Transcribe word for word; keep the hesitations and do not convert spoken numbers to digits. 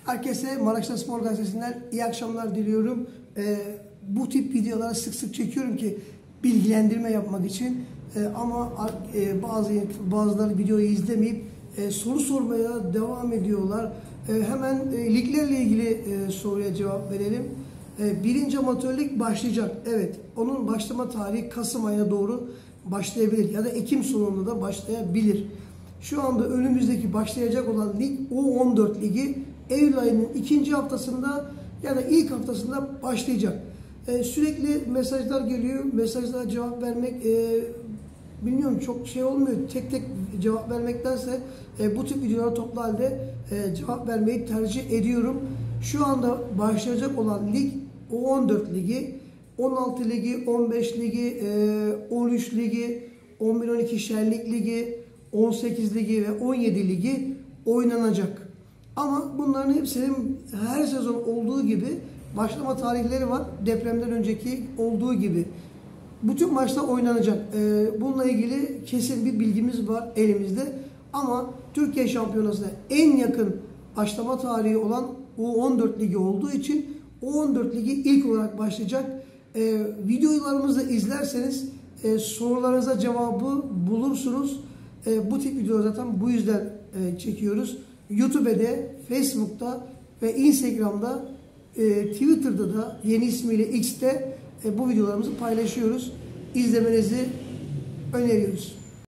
Herkese Maraş'ta Spor Gazetesi'nden iyi akşamlar diliyorum. Ee, bu tip videoları sık sık çekiyorum ki bilgilendirme yapmak için. Ee, ama e, bazı bazıları videoyu izlemeyip e, soru sormaya devam ediyorlar. E, hemen e, liglerle ilgili e, soruya cevap verelim. E, birinci amatörlük başlayacak. Evet, onun başlama tarihi Kasım ayına doğru başlayabilir ya da Ekim sonunda da başlayabilir. Şu anda önümüzdeki başlayacak olan lig U on dört ligi Eylül ayının ikinci haftasında ya da ilk haftasında başlayacak. Ee, sürekli mesajlar geliyor. Mesajlara cevap vermek e, bilmiyorum çok şey olmuyor. Tek tek cevap vermektense e, bu tip videolara toplu halde e, cevap vermeyi tercih ediyorum. Şu anda başlayacak olan lig U on dört ligi, on altı ligi, on beş ligi, e, on üç ligi, on bir on iki Şenlik Ligi, on sekiz ligi ve on yedi ligi oynanacak. Ama bunların hepsinin her sezon olduğu gibi başlama tarihleri var. Depremden önceki olduğu gibi. Bütün maçlar oynanacak. Bununla ilgili kesin bir bilgimiz var elimizde. Ama Türkiye Şampiyonası'na en yakın başlama tarihi olan U on dört ligi olduğu için U on dört ligi ilk olarak başlayacak. Videolarımızı izlerseniz sorularınıza cevabı bulursunuz. Bu tip videoları zaten bu yüzden çekiyoruz. YouTube'da, Facebook'ta ve Instagram'da, e, Twitter'da da yeni ismiyle X'te e, bu videolarımızı paylaşıyoruz. İzlemenizi öneriyoruz.